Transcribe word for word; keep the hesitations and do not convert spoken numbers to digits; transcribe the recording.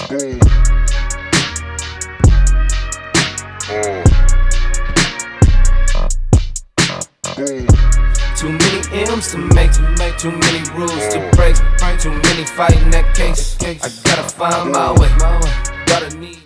Boom. Uh. Boom. Too many M's to make, to make too many rules uh. to break, too many fighting that case. I gotta find my way, gotta need.